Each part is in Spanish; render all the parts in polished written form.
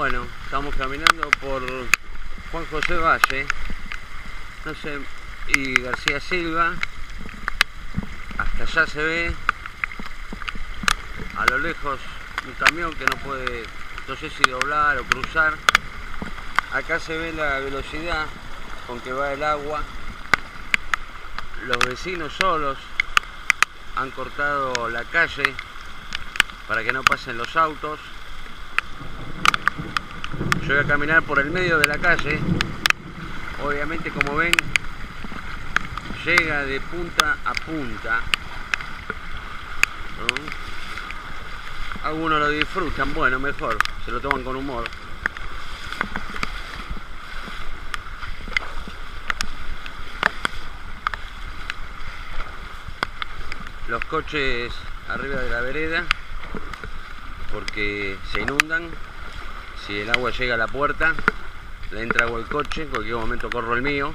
Bueno, estamos caminando por Juan José Valle, no sé, y García Silva. Hasta allá se ve a lo lejos un camión que no puede, no sé si doblar o cruzar. Acá se ve la velocidad con que va el agua. Los vecinos solos han cortado la calle para que no pasen los autos. Yo voy a caminar por el medio de la calle. Obviamente, como ven, llega de punta a punta, ¿no? Algunos lo disfrutan, bueno, mejor, se lo toman con humor. Los coches arriba de la vereda porque se inundan. Si el agua llega a la puerta, le entra agua al coche, en cualquier momento corro el mío.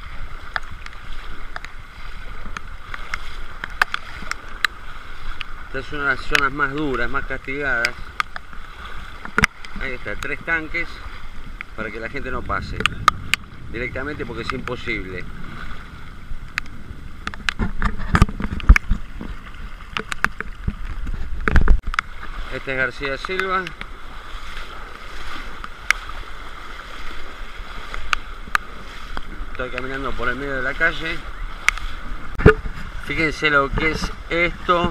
Esta es una de las zonas más duras, más castigadas. Ahí está, 3 tanques para que la gente no pase directamente porque es imposible. Este es García Silva. Estoy caminando por el medio de la calle. Fíjense lo que es esto.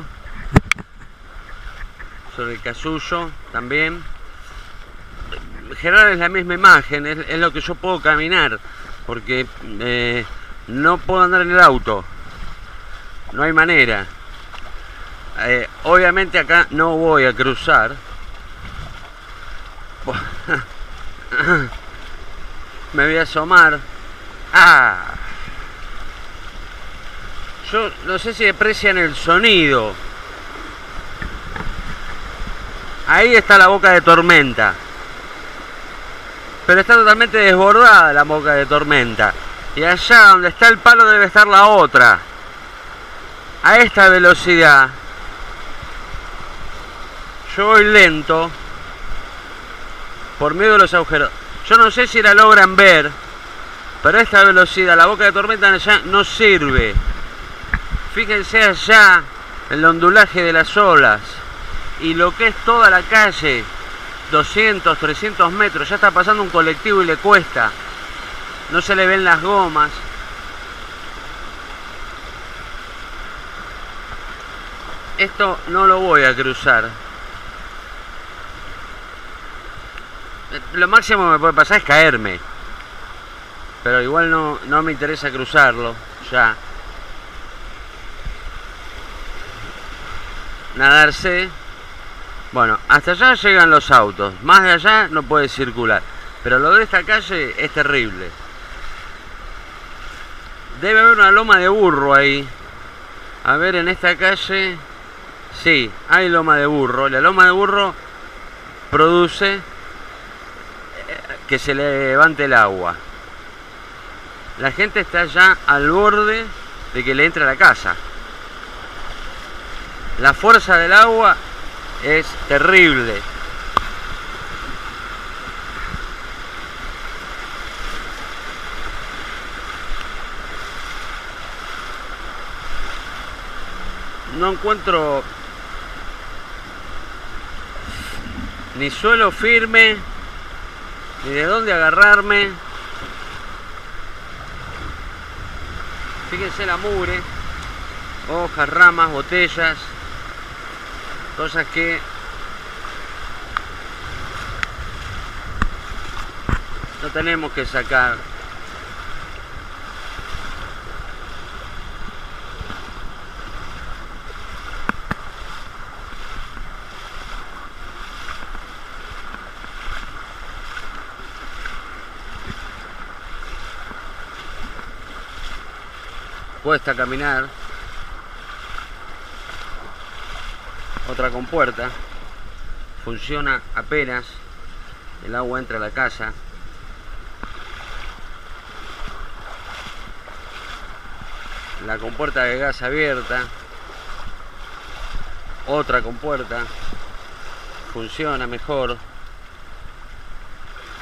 Sobre el Casullo también. En general es la misma imagen, es lo que yo puedo caminar, porque no puedo andar en el auto. No hay manera. Obviamente acá no voy a cruzar. Me voy a asomar. Yo no sé si aprecian el sonido. Ahí está la boca de tormenta. Pero está totalmente desbordada la boca de tormenta. Y allá donde está el palo debe estar la otra. A esta velocidad. Yo voy lento. Por medio de los agujeros. Yo no sé si la logran ver. Pero a esta velocidad la boca de tormenta allá no sirve. Fíjense allá el ondulaje de las olas. Y lo que es toda la calle. 200, 300 metros. Ya está pasando un colectivo y le cuesta. No se le ven las gomas. Esto no lo voy a cruzar. Lo máximo que me puede pasar es caerme. Pero igual no me interesa cruzarlo. Ya. Nadarse. Bueno, hasta allá llegan los autos. Más de allá no puede circular. Pero lo de esta calle es terrible. Debe haber una loma de burro ahí. A ver, en esta calle. Sí, hay loma de burro. La loma de burro produce que se levante el agua. La gente está ya al borde de que le entre a la casa. La fuerza del agua es terrible. No encuentro ni suelo firme, ni de dónde agarrarme. Fíjense la mugre, hojas, ramas, botellas, cosas que no tenemos que sacar. Cuesta caminar. Otra compuerta. Funciona apenas. El agua entra a la casa. La compuerta de gas abierta. Otra compuerta. Funciona mejor.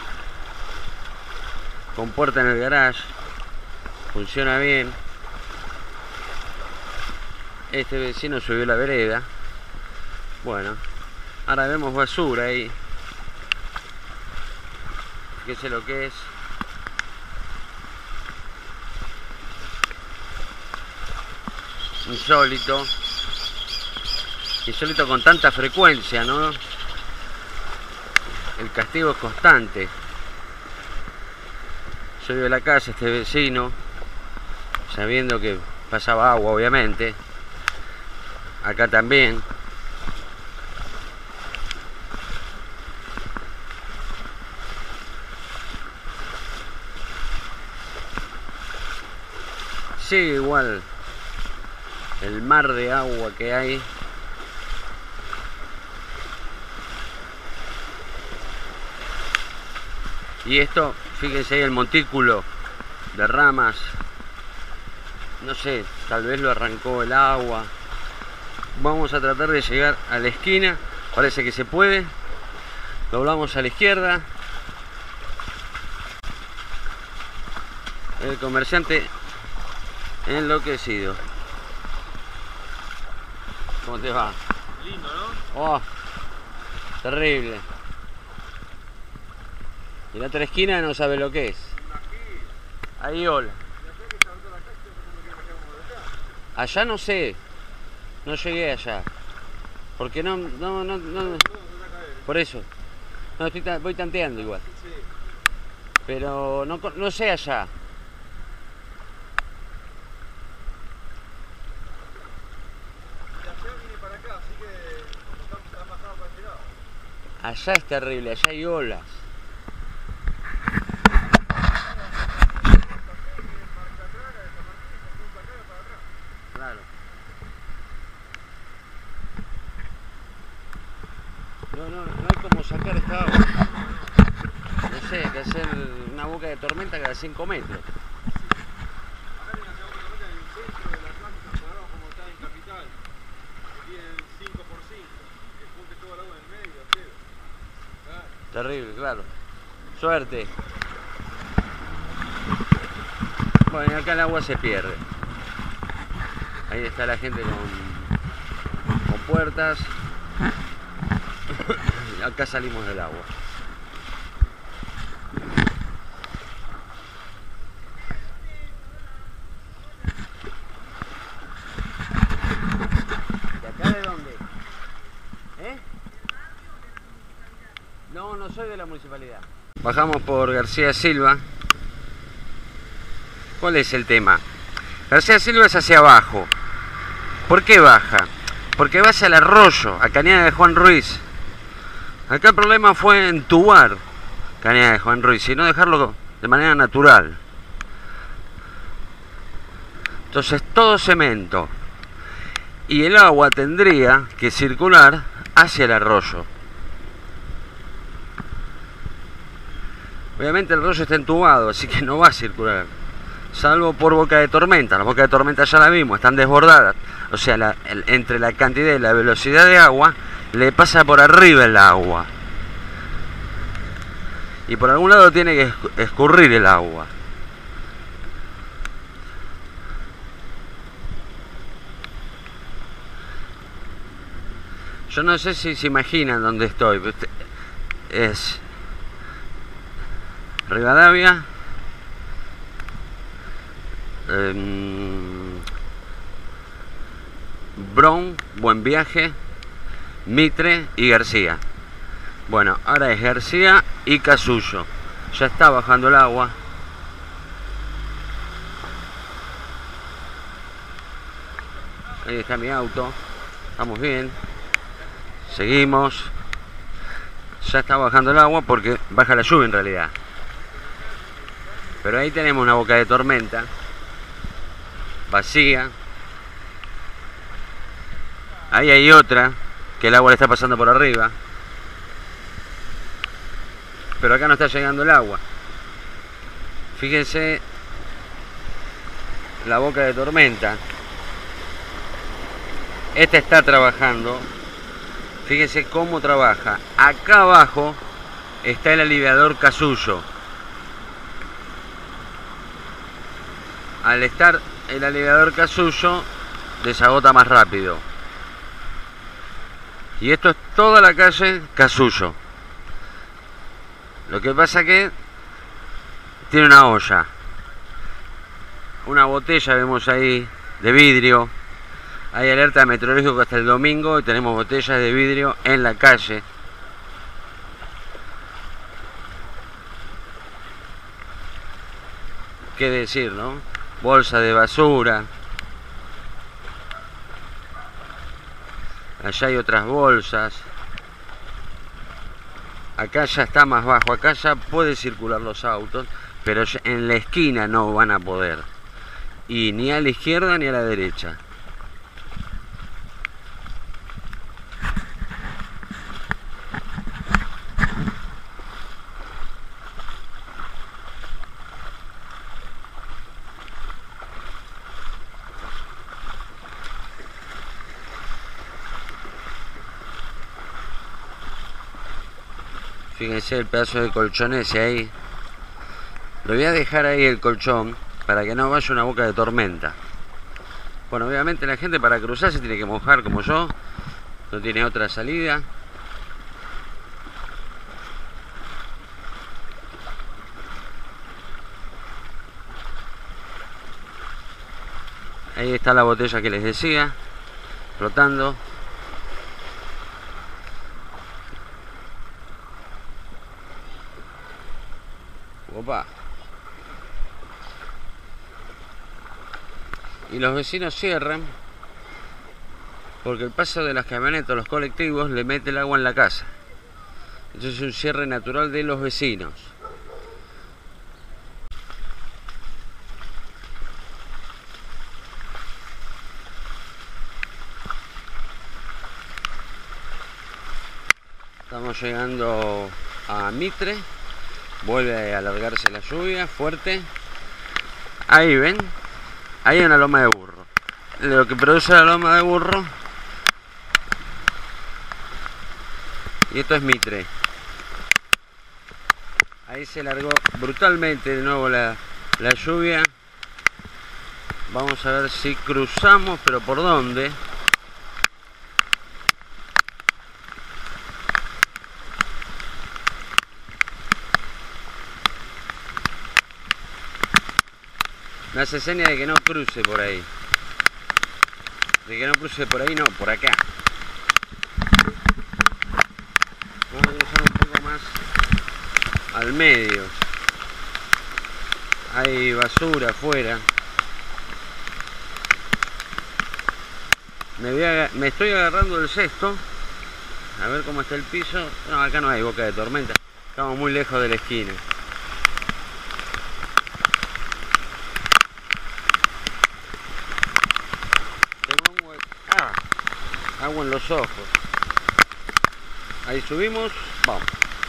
con puerta en el garage. Funciona bien. Este vecino subió la vereda. Bueno, ahora vemos basura ahí. Fíjese lo que es. Insólito. Insólito con tanta frecuencia, ¿no? El castigo es constante. Subió a la casa este vecino, sabiendo que pasaba agua, obviamente. Acá también. Sigue igual el mar de agua que hay. Y esto, fíjense ahí el montículo de ramas. No sé, tal vez lo arrancó el agua. Vamos a tratar de llegar a la esquina. Parece que se puede. Doblamos a la izquierda. El comerciante enloquecido. ¿Cómo te va? Lindo, ¿no? Oh, terrible. Y la otra esquina no sabe lo que es. Ahí, hola. Allá no sé. No llegué allá. Porque no. Por eso. No, voy tanteando igual. Pero no sé allá. Allá es terrible, allá hay olas. Claro. No hay como sacar esta agua. No sé, hay que hacer una boca de tormenta cada 5 metros. Acá en la boca de tormenta en el centro del Atlántico, cuadrado como está en Capital. Que tienen 5x5. Que junte todo el agua en el medio, cero. Claro. Terrible, claro. Suerte. Bueno, y acá el agua se pierde. Ahí está la gente con puertas. Acá salimos del agua. ¿De acá de dónde? ¿Eh? No soy de la municipalidad. Bajamos por García Silva. ¿Cuál es el tema? García Silva es hacia abajo. ¿Por qué baja? Porque va hacia el arroyo, a Cañada de Juan Ruiz. Acá el problema fue entubar Cañada de Juan Ruiz y no dejarlo de manera natural. Entonces todo cemento. Y el agua tendría que circular hacia el arroyo. Obviamente el arroyo está entubado, así que no va a circular. Salvo por boca de tormenta. Las bocas de tormenta ya la vimos, están desbordadas. O sea, entre la cantidad y la velocidad de agua, le pasa por arriba el agua. Y por algún lado tiene que escurrir el agua. Yo no sé si se imaginan dónde estoy. Es Rivadavia, Bron, Buen Viaje, Mitre y García. Bueno, ahora es García y Casullo. Ya está bajando el agua. Ahí está mi auto. Estamos bien. Seguimos. Ya está bajando el agua porque baja la lluvia en realidad. Pero ahí tenemos una boca de tormenta vacía. Ahí hay otra que el agua le está pasando por arriba. Pero acá no está llegando el agua. Fíjense la boca de tormenta. Esta está trabajando. Fíjense cómo trabaja. Acá abajo está el aliviador Casullo. al estar el aliviador Casulo, desagota más rápido. Y esto es toda la calle Casulo. Lo que pasa que tiene una olla, una botella, vemos ahí, de vidrio. Hay alerta meteorológica hasta el domingo y tenemos botellas de vidrio en la calle. ¿Qué decir, no? Bolsa de basura. Allá hay otras bolsas. Acá ya está más bajo, acá ya puede circular los autos, pero en la esquina no van a poder. Y ni a la izquierda ni a la derecha. Fíjense el pedazo de colchón ese ahí. Lo voy a dejar ahí el colchón para que no vaya una boca de tormenta. Bueno, obviamente la gente para cruzar se tiene que mojar como yo. No tiene otra salida. Ahí está la botella que les decía, flotando. Opa. Y los vecinos cierran porque el paso de las camionetas, los colectivos, le mete el agua en la casa. Entonces es un cierre natural de los vecinos. Estamos llegando a Mitre. Vuelve a alargarse la lluvia fuerte. Ahí ven, ahí hay una loma de burro. Lo que produce la loma de burro. Y esto es Mitre. Ahí se largó brutalmente de nuevo la lluvia. Vamos a ver si cruzamos, pero ¿por dónde? Me hace seña de que no cruce por ahí. De que no cruce por ahí, no, por acá. Vamos a cruzar un poco más al medio. Hay basura afuera. Me estoy agarrando el cesto. A ver cómo está el piso. No, acá no hay boca de tormenta. Estamos muy lejos de la esquina. Agua en los ojos. Ahí subimos, vamos.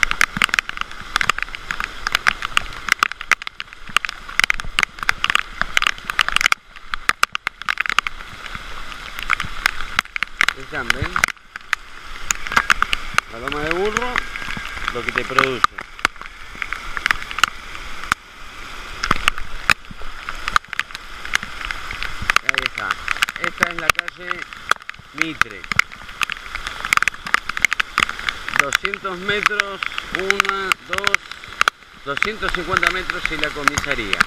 Están, ¿ven? La loma de burro, lo que te produce. Ahí está. Esta es la calle Mitre. 200 metros, 1, 2, 250 metros y la comisaría.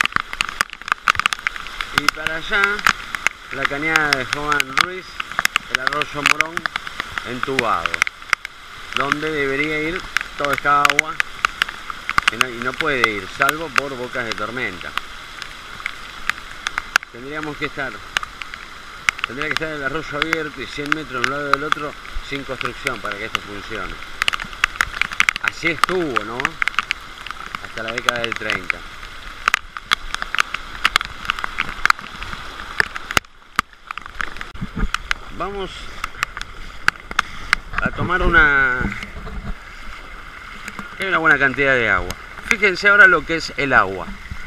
Y para allá, la cañada de Juan Ruiz, el arroyo Morón, entubado, donde debería ir toda esta agua, y no puede ir, salvo por bocas de tormenta. Tendría que estar el arroyo abierto y 100 metros de un lado del otro sin construcción para que esto funcione. Así estuvo, ¿no? Hasta la década del 30. Vamos a tomar hay una buena cantidad de agua. Fíjense ahora lo que es el agua.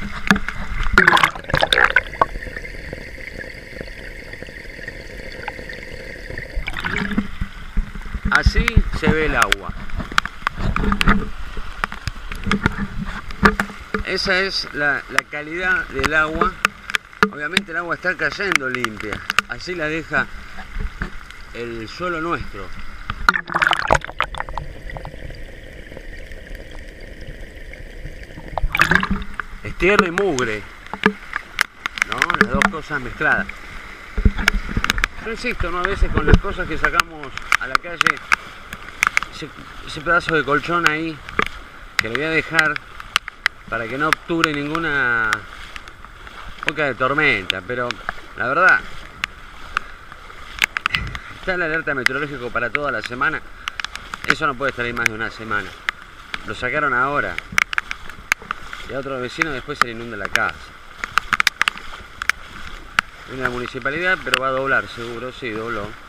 Así se ve el agua. Esa es la calidad del agua Obviamente el agua está cayendo limpia, así la deja el suelo nuestro. Es tierra y mugre, ¿no? Las dos cosas mezcladas. Yo insisto, ¿no? A veces con las cosas que sacamos a la calle, ese pedazo de colchón ahí, que lo voy a dejar para que no obture ninguna boca de tormenta, pero la verdad, está el alerta meteorológico para toda la semana, eso no puede estar ahí más de una semana. Lo sacaron ahora y a otro vecino después se le inunda la casa. Viene la municipalidad, pero va a doblar seguro, sí, dobló.